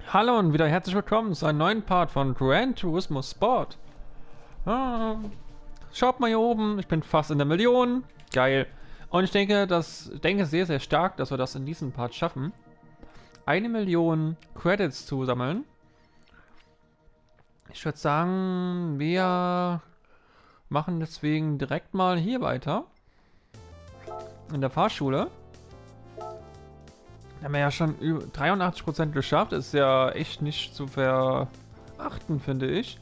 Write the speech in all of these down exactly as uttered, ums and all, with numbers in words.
Hallo und wieder herzlich willkommen zu einem neuen Part von Gran Turismo Sport. Ah, schaut mal hier oben, ich bin fast in der Million. Geil. Und ich denke, das denke sehr, sehr stark, dass wir das in diesem Part schaffen. Eine Million Credits zu sammeln. Ich würde sagen, wir machen deswegen direkt mal hier weiter. In der Fahrschule. Haben wir ja schon über dreiundachtzig Prozent geschafft. Ist ja echt nicht zu verachten, finde ich.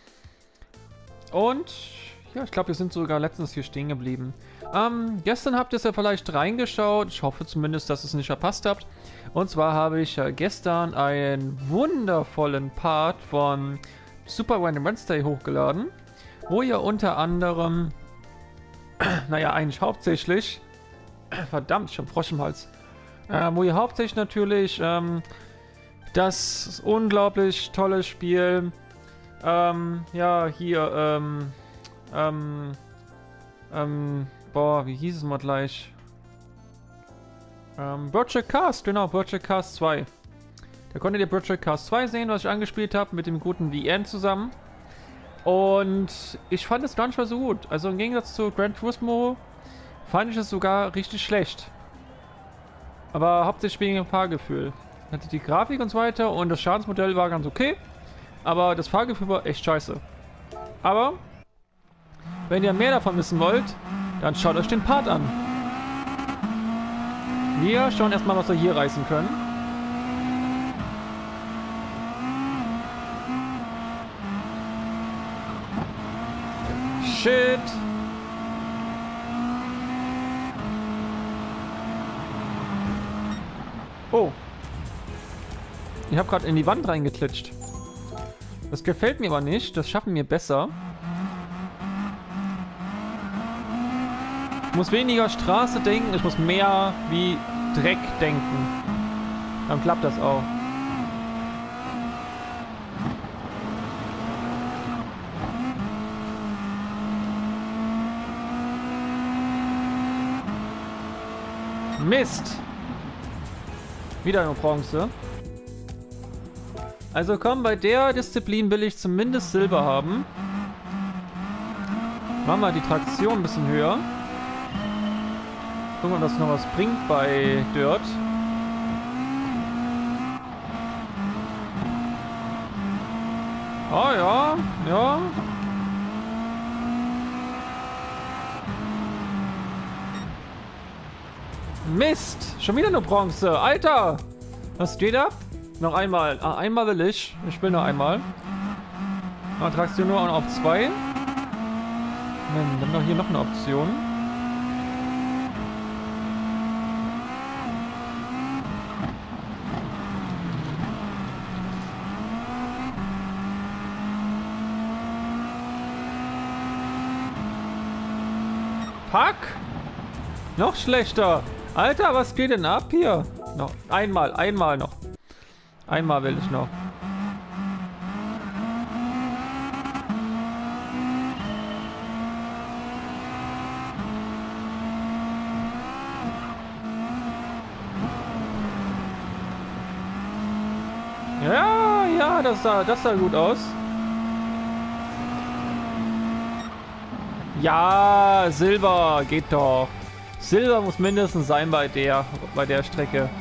Und ja, ich glaube, wir sind sogar letztens hier stehen geblieben. Ähm, gestern habt ihr es ja vielleicht reingeschaut. Ich hoffe zumindest, dass ihr es nicht verpasst habt. Und zwar habe ich ja gestern einen wundervollen Part von Super Random Wednesday hochgeladen. Wo ihr unter anderem, naja, eigentlich hauptsächlich, verdammt, ich hab Frosch im Hals. Äh, wo ihr hauptsächlich natürlich ähm, das unglaublich tolle Spiel, ähm, ja, hier, ähm, ähm, ähm, boah, wie hieß es mal gleich? Ähm, Project Cast, genau, Project Cast zwei. Da konntet ihr Project Cast zwei sehen, was ich angespielt habe, mit dem guten V N zusammen. Und ich fand es gar nicht mal so gut. Also im Gegensatz zu Gran Turismo fand ich es sogar richtig schlecht. Aber hauptsächlich wegen dem Fahrgefühl. Hatte die Grafik und so weiter und das Schadensmodell war ganz okay. Aber das Fahrgefühl war echt scheiße. Aber wenn ihr mehr davon wissen wollt, dann schaut euch den Part an. Wir schauen erstmal, was wir hier reißen können. Shit! Oh. Ich habe gerade in die Wand reingeklitscht. Das gefällt mir aber nicht. Das schaffen wir besser. Ich muss weniger Straße denken. Ich muss mehr wie Dreck denken. Dann klappt das auch. Mist! Wieder nur Bronze. Also komm, bei der Disziplin will ich zumindest Silber haben. Machen wir die Traktion ein bisschen höher. Gucken, ob das noch was bringt bei Dirt. Oh ja, ja. Mist! Schon wieder nur Bronze! Alter! Was steht ab? Noch einmal. Ah, einmal will ich. Ich will noch einmal. Attraktion nur auf zwei. Dann haben wir hier noch eine Option. Fuck! Noch schlechter! Alter, was geht denn ab hier? Noch einmal, einmal noch. Einmal will ich noch. Ja, ja, das sah, das sah gut aus. Ja, Silber geht doch. Silber muss mindestens sein bei der, bei der Strecke.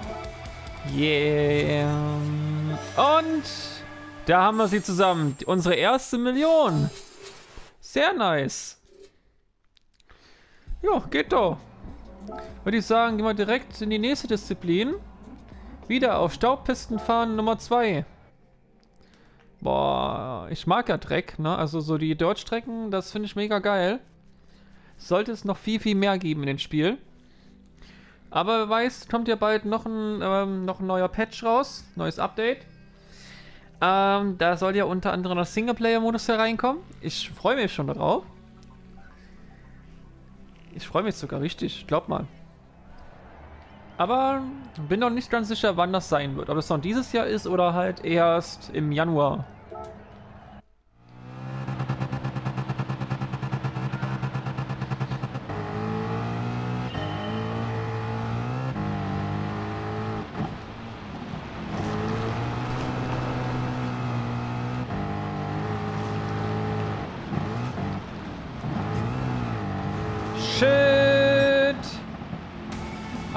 Yeah. Und da haben wir sie zusammen. Unsere erste Million. Sehr nice. Ja, geht doch. Würde ich sagen, gehen wir direkt in die nächste Disziplin. Wieder auf Staubpisten fahren Nummer zwei. Boah, ich mag ja Dreck, ne? Also so die Dirt-Strecken, das finde ich mega geil. Sollte es noch viel, viel mehr geben in dem Spiel. Aber wer weiß, kommt ja bald noch ein, ähm, noch ein neuer Patch raus. Neues Update. Ähm, da soll ja unter anderem das Singleplayer-Modus hereinkommen. Ich freue mich schon darauf. Ich freue mich sogar richtig, glaub mal. Aber bin noch nicht ganz sicher, wann das sein wird. Ob es noch dieses Jahr ist oder halt erst im Januar.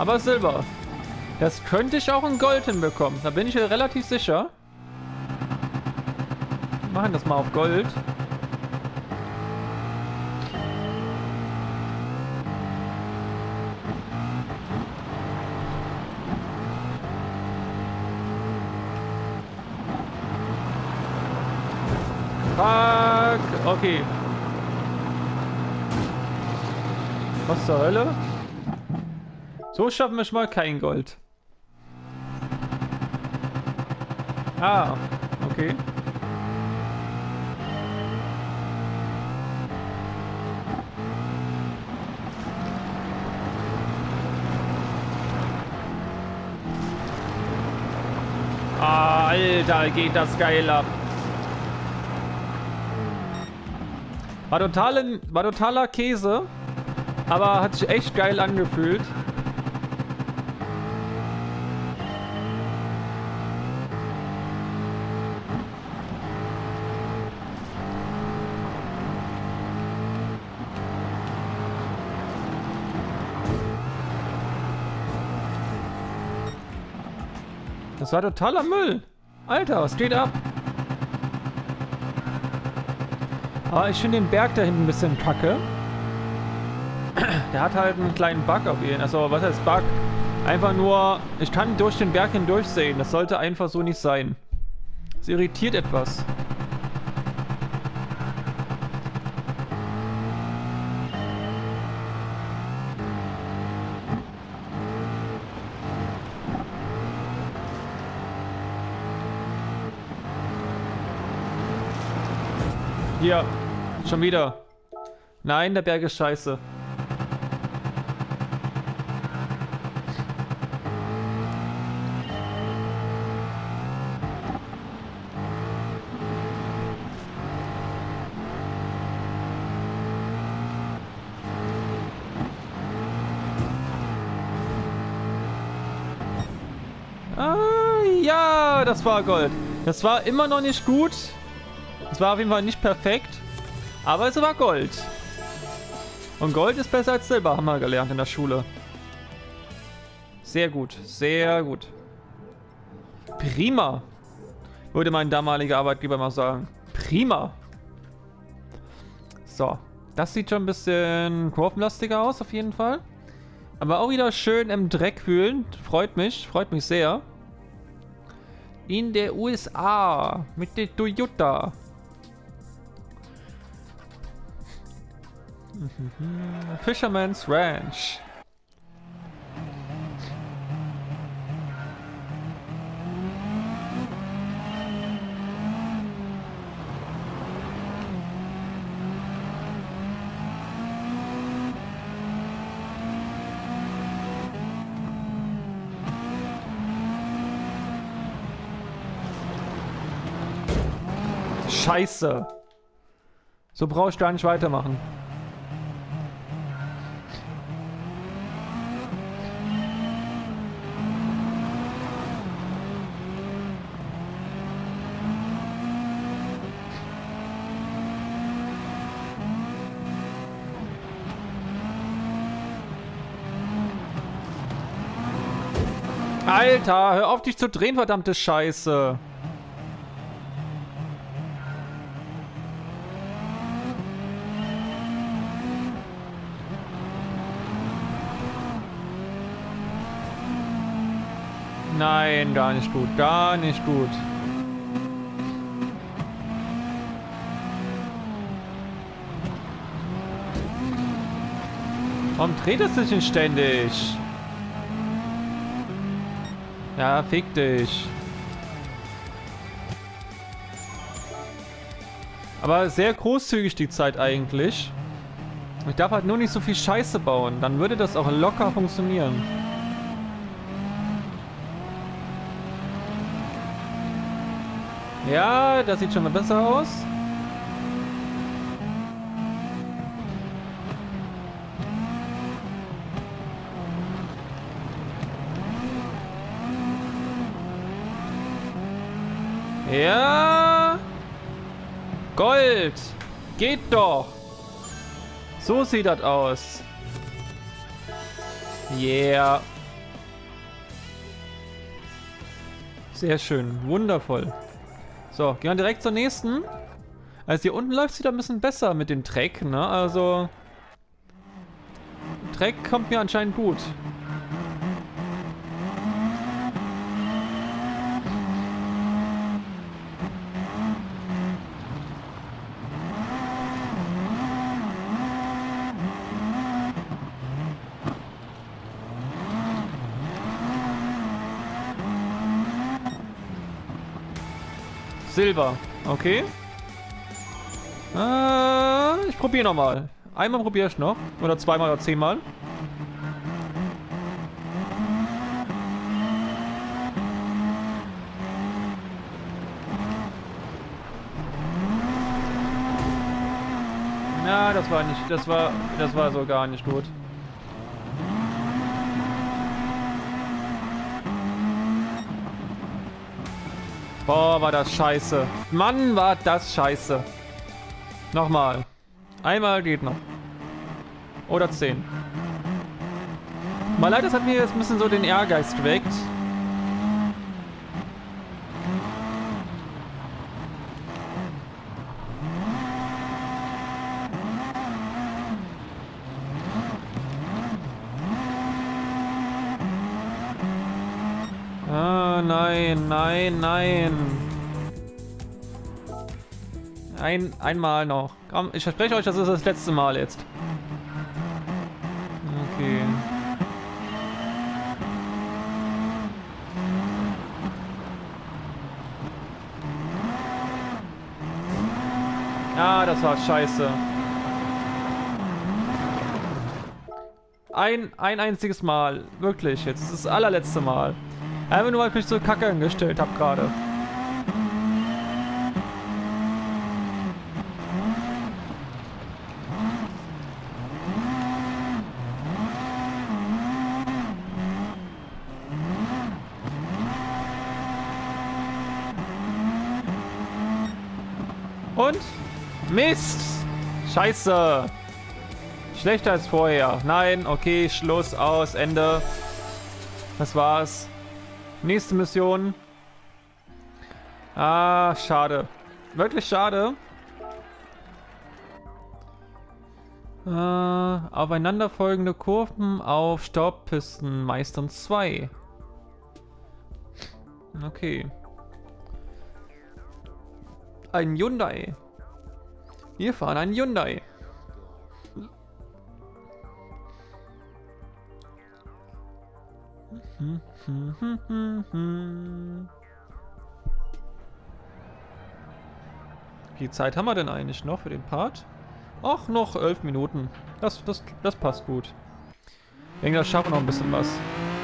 Aber Silber. Das könnte ich auch in Gold hinbekommen. Da bin ich mir relativ sicher. Wir machen das mal auf Gold. Fuck. Okay. Was zur Hölle? So schaffen wir schon mal kein Gold. Ah, okay. Ah, Alter, geht das geil ab. War, totale, war totaler Käse, aber hat sich echt geil angefühlt. Das war totaler Müll. Alter, was geht ab? Aber ich finde den Berg da hinten ein bisschen kacke. Der hat halt einen kleinen Bug auf ihn. Also, was heißt Bug? Einfach nur, ich kann durch den Berg hindurch sehen. Das sollte einfach so nicht sein. Es irritiert etwas. Hier, schon wieder. Nein, der Berg ist scheiße. Ah, ja, das war Gold. Das war immer noch nicht gut. Es war auf jeden Fall nicht perfekt, aber es war Gold. Und Gold ist besser als Silber, haben wir gelernt in der Schule. Sehr gut, sehr gut. Prima, würde mein damaliger Arbeitgeber mal sagen. Prima. So, das sieht schon ein bisschen kurvenlastiger aus auf jeden Fall. Aber auch wieder schön im Dreck wühlen. Freut mich, freut mich sehr. In der U S A mit der Toyota. Fisherman's Ranch. Scheiße. So brauche ich gar nicht weitermachen. Alter, hör auf dich zu drehen, verdammte Scheiße. Nein, gar nicht gut, gar nicht gut. Warum dreht es sich nicht ständig? Ja, fick dich. Aber sehr großzügig die Zeit eigentlich. Ich darf halt nur nicht so viel Scheiße bauen. Dann würde das auch locker funktionieren. Ja, das sieht schon mal besser aus. Ja. Gold. Geht doch. So sieht das aus. Yeah. Sehr schön. Wundervoll. So, gehen wir direkt zur nächsten. Also hier unten läuft es wieder ein bisschen besser mit dem Track, ne? Also... Track kommt mir anscheinend gut. Silber, okay. Äh, ich probiere nochmal. Einmal probiere ich noch. Oder zweimal oder zehnmal. Ja, das war nicht, das war, das war so gar nicht gut. Boah, war das scheiße. Mann, war das scheiße. Nochmal. Einmal geht noch. Oder zehn. Mal leid, das hat mir jetzt ein bisschen so den Ehrgeiz geweckt. Ah, nein, nein, nein. Ein, einmal noch. Komm, ich verspreche euch, das ist das letzte Mal jetzt. Okay. Ja, das war scheiße. Ein, ein einziges Mal. Wirklich, jetzt ist das allerletzte Mal. Einfach nur, weil ich mich so kacke angestellt habe gerade. Und? Mist! Scheiße! Schlechter als vorher. Nein, okay, Schluss, aus, Ende. Das war's. Nächste Mission. Ah, schade. Wirklich schade. Äh, aufeinanderfolgende Kurven auf Staubpisten meistern zwei. Okay. Ein Hyundai. Wir fahren einen Hyundai. Wie viel Zeit haben wir denn eigentlich noch für den Part? Ach, noch elf Minuten. Das, das, das passt gut. Ich denke, das schaffen wir noch ein bisschen was.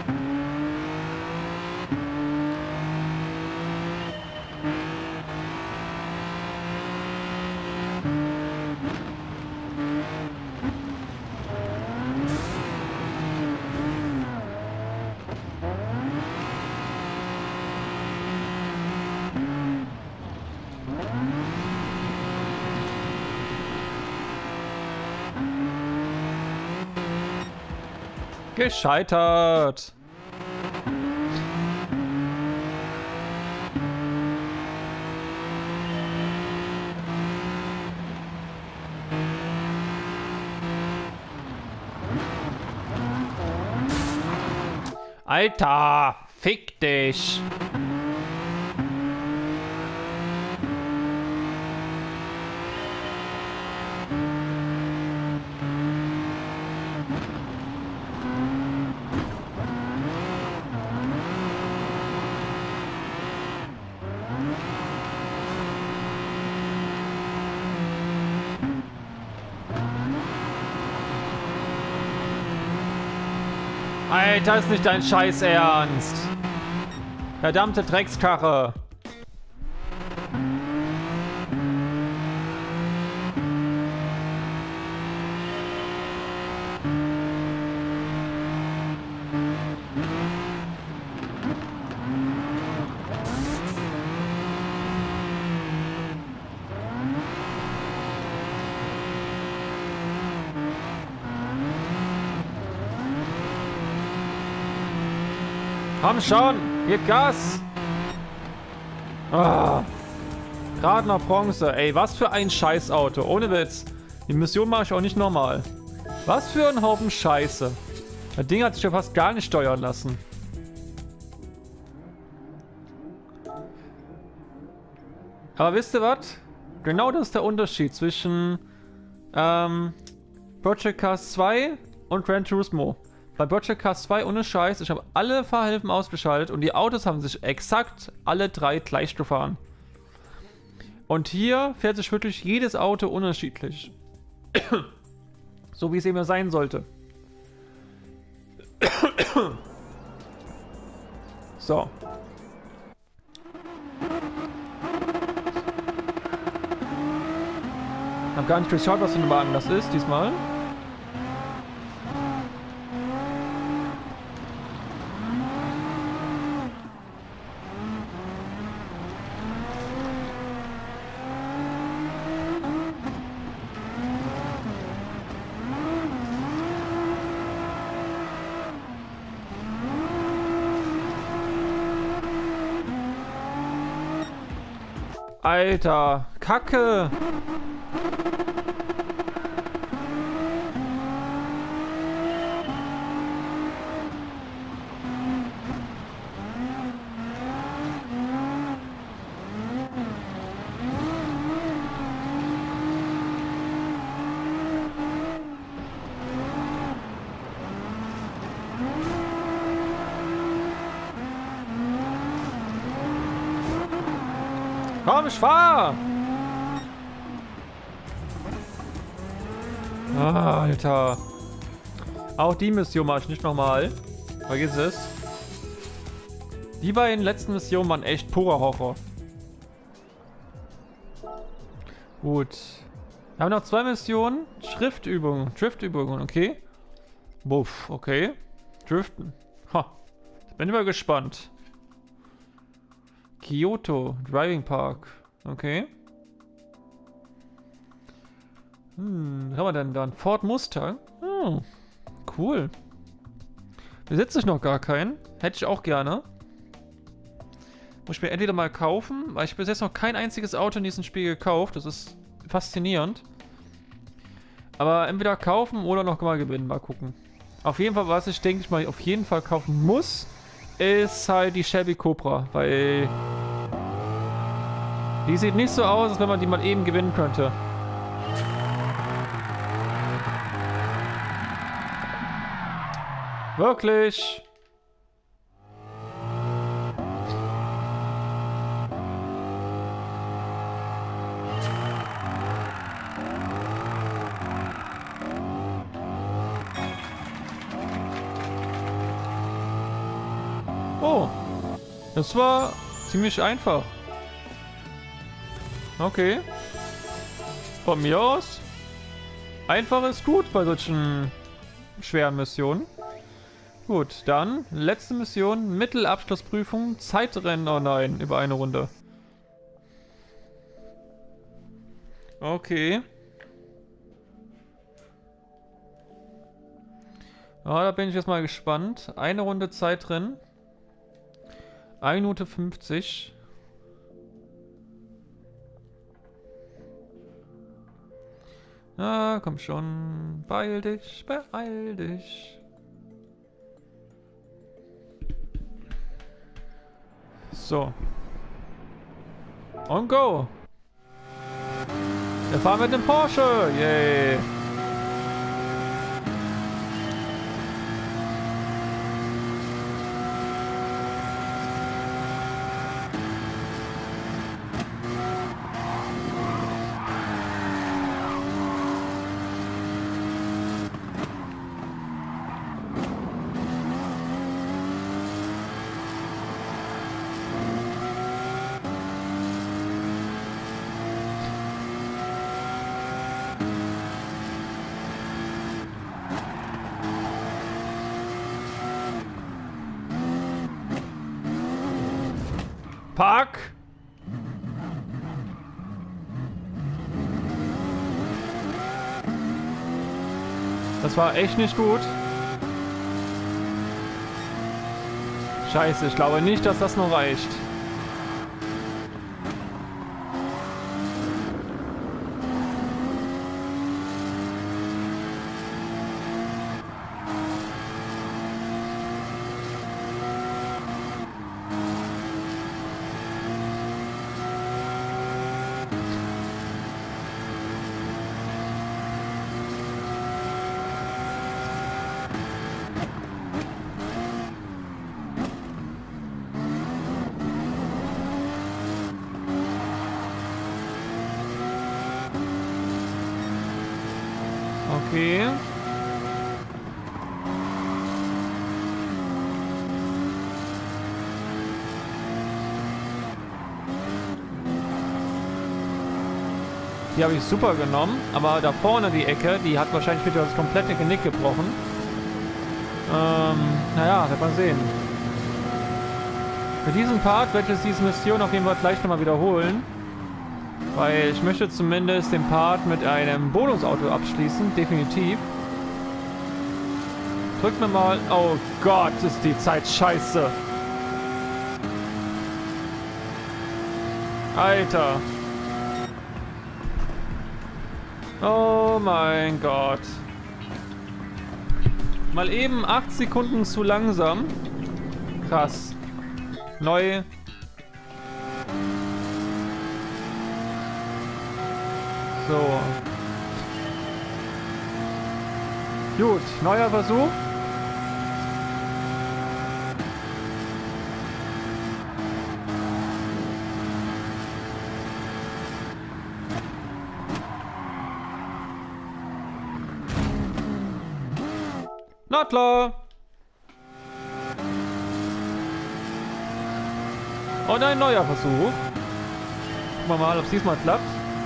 Gescheitert. Alter, fick dich. Alter, ist nicht dein Scheiß Ernst. Verdammte Dreckskarre. Komm schon, gib Gas! Ah. Gerade noch Bronze. Ey, was für ein Scheißauto. Ohne Witz. Die Mission mache ich auch nicht normal. Was für ein Haufen Scheiße. Das Ding hat sich ja fast gar nicht steuern lassen. Aber wisst ihr was? Genau das ist der Unterschied zwischen ähm, Project Cars zwei und Gran Turismo. Bei Project Cars zwei, ohne Scheiß, ich habe alle Fahrhilfen ausgeschaltet und die Autos haben sich exakt alle drei gleich gefahren. Und hier fährt sich wirklich jedes Auto unterschiedlich. So wie es immer sein sollte. So. Ich habe gar nicht geschaut, was für ein Wagen das ist diesmal. Alter, Kacke! Komm, ich fahr! Ah, Alter. Auch die Mission mache ich nicht nochmal. Vergiss es. Die beiden letzten Missionen waren echt purer Horror. Gut. Wir haben noch zwei Missionen. Schriftübungen. Driftübungen, okay. Buff, okay. Driften. Ha. Bin immer gespannt. Kyoto, Driving Park. Okay. Hm, was haben wir denn da? Ford Mustang. Hm, cool. Besitze ich noch gar keinen. Hätte ich auch gerne. Muss ich mir entweder mal kaufen, weil ich bis jetzt noch kein einziges Auto in diesem Spiel gekauft. Das ist faszinierend. Aber entweder kaufen oder noch mal gewinnen. Mal gucken. Auf jeden Fall, was ich denke ich mal auf jeden Fall kaufen muss, ist halt die Shelby Cobra, weil die sieht nicht so aus, als wenn man die mal eben gewinnen könnte. Wirklich? Oh, das war ziemlich einfach. Okay. Von mir aus. Einfach ist gut bei solchen schweren Missionen. Gut, dann letzte Mission, Mittelabschlussprüfung, Zeitrennen, oh nein, über eine Runde. Okay. Ja, da bin ich jetzt mal gespannt. Eine Runde Zeitrennen. eine Minute fünfzig. Ah, komm schon. Beeil dich, beeil dich. So. Und go. Wir fahren mit dem Porsche. Yay. Park! Das war echt nicht gut. Scheiße, ich glaube nicht, dass das noch reicht. Okay. Die habe ich super genommen, aber da vorne die Ecke, die hat wahrscheinlich wieder das komplette Genick gebrochen. Ähm, naja, wird man sehen. Für diesen Part werde ich jetzt diese Mission auf jeden Fall gleich nochmal wiederholen. Weil ich möchte zumindest den Part mit einem Bonusauto abschließen, definitiv. Drückt mir mal... Oh Gott, ist die Zeit scheiße. Alter. Oh mein Gott. Mal eben acht Sekunden zu langsam. Krass. Neu. So. Gut, neuer Versuch. Na klar. Und ein neuer Versuch. Gucken wir mal, ob es diesmal klappt.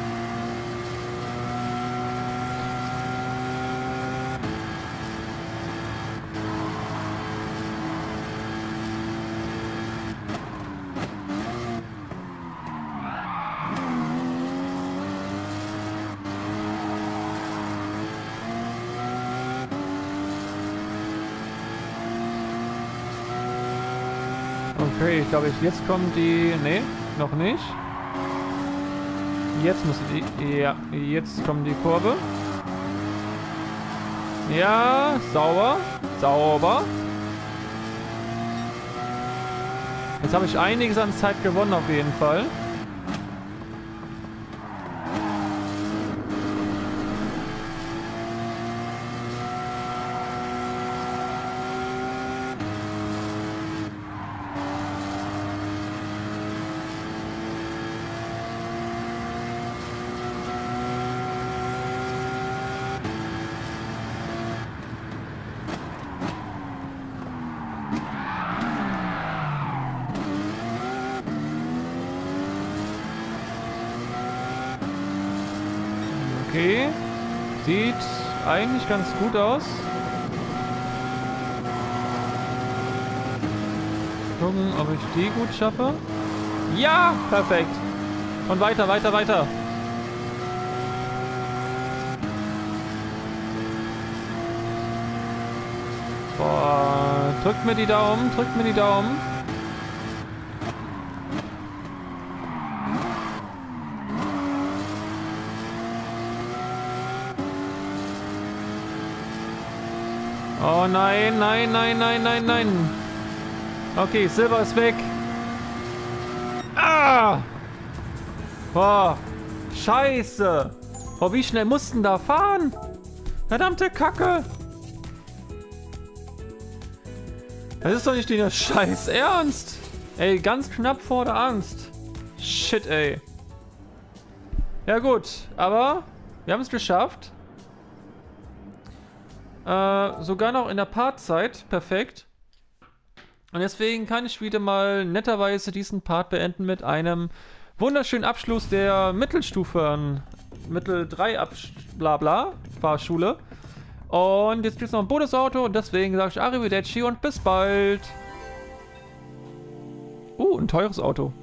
Okay, ich glaube, jetzt kommt die... Nee, noch nicht. Jetzt müsste die... Ja, jetzt kommt die Kurve. Ja, sauber. Sauber. Jetzt habe ich einiges an Zeit gewonnen auf jeden Fall. Okay, sieht eigentlich ganz gut aus. Gucken, ob ich die gut schaffe. Ja, perfekt. Und weiter, weiter, weiter. Boah, drückt mir die Daumen, drückt mir die Daumen. Oh nein, nein, nein, nein, nein, nein. Okay, Silber ist weg. Ah! Boah, scheiße. Boah, wie schnell mussten da fahren? Verdammte Kacke. Das ist doch nicht der Scheiß Ernst. Ey, ganz knapp vor der Angst. Shit, ey. Ja gut, aber wir haben es geschafft. Äh, sogar noch in der Partzeit. Perfekt. Und deswegen kann ich wieder mal netterweise diesen Part beenden mit einem wunderschönen Abschluss der Mittelstufe, Mittel drei Blabla Fahrschule. Und jetzt gibt es noch ein Bonusauto und deswegen sage ich Arrivederci und bis bald. Uh, ein teures Auto.